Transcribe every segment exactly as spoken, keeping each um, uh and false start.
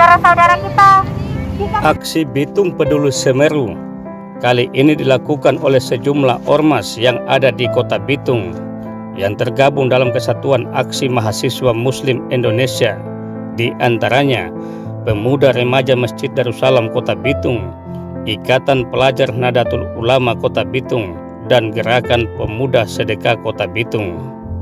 saudara-saudara kita. Aksi Bitung Peduli Semeru kali ini dilakukan oleh sejumlah ormas yang ada di Kota Bitung yang tergabung dalam Kesatuan Aksi Mahasiswa Muslim Indonesia, di antaranya Pemuda Remaja Masjid Darussalam Kota Bitung, Ikatan Pelajar Nahdlatul Ulama Kota Bitung, dan Gerakan Pemuda Sedekah Kota Bitung.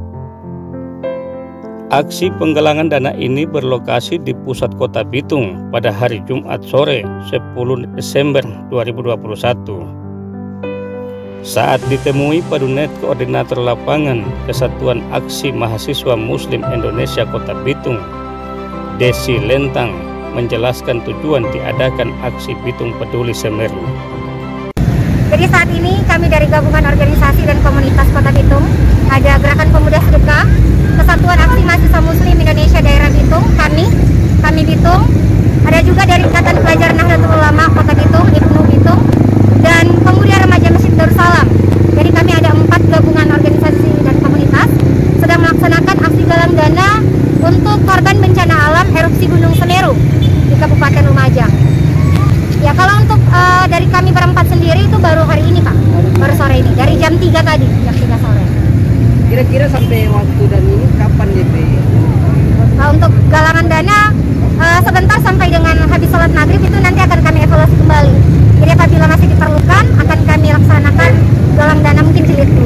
Aksi penggalangan dana ini berlokasi di pusat Kota Bitung pada hari Jumat sore sepuluh Desember dua ribu dua puluh satu. Saat ditemui Padunet Koordinator Lapangan Kesatuan Aksi Mahasiswa Muslim Indonesia Kota Bitung, Desi Lentang menjelaskan tujuan diadakan aksi Bitung Peduli Semeru. Jadi saat ini kami dari gabungan organisasi dan komunitas Kota Bitung, ada Gerakan Pemuda Sedekah, Kesatuan Aksi Mahasiswa Muslim Indonesia Daerah Bitung, kami, kami Bitung, ada juga dari Ikatan Pelajar Nahdlatul Ulama Kota Bitung, I P N U Bitung, dan Pemuda Remaja Masjid Darussalam. Jadi kami ada empat gabungan organisasi dan komunitas sedang melaksanakan aksi galang dana untuk korban bencana alam erupsi Gunung Semeru di Kabupaten Lumajang. Ya, kalau untuk uh, dari kami berempat sendiri itu baru hari ini Pak, baru sore ini, dari jam tiga tadi, jam tiga sore. Kira-kira sampai waktu dan ini kapan D P? Uh, untuk galangan dana uh, sebentar sampai dengan habis sholat maghrib itu nanti akan kami evaluasi kembali. Jadi apabila masih diperlukan akan kami laksanakan galang dana mungkin jilid dulu.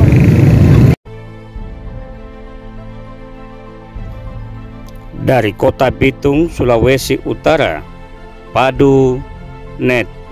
Dari Kota Bitung, Sulawesi Utara, Padu Net.